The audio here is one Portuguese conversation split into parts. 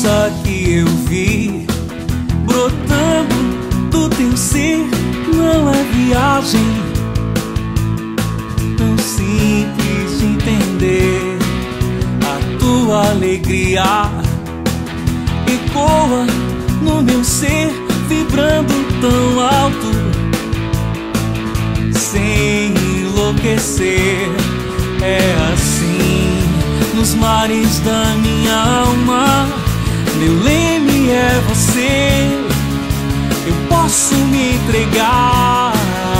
força que eu vi brotando do teu ser não é viagem tão simples de entender. A tua alegria ecoa no meu ser, vibrando tão alto, sem enlouquecer. É assim nos mares da minha alma, meu leme é você. Eu posso me entregar.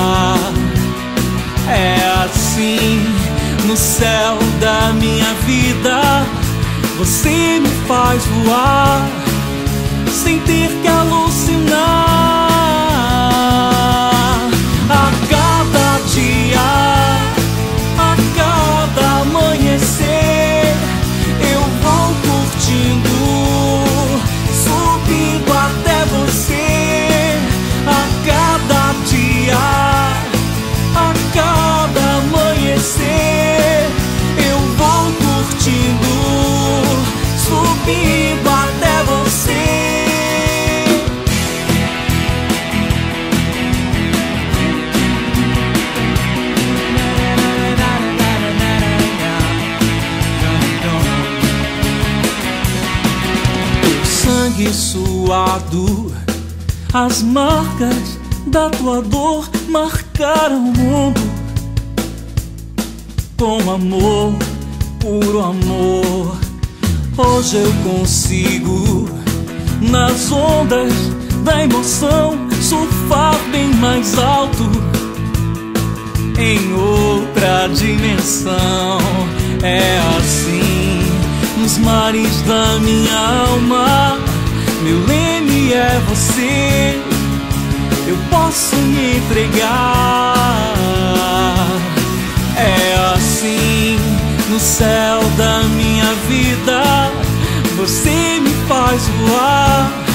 É assim no céu da minha vida, você me faz voar sem ter que alucinar. A cada dia, a cada amanhecer, eu vou curtindo, subindo até você. A cada dia, a cada amanhecer, eu vou curtindo, subindo até você. Sangue suado, as marcas da tua dor marcaram o mundo. Com amor, puro amor, hoje eu consigo, nas ondas da emoção, surfar bem mais alto, em outra dimensão. É assim nos mares da minha alma, meu leme é você. Eu posso me entregar. É assim no céu da minha vida, você me faz voar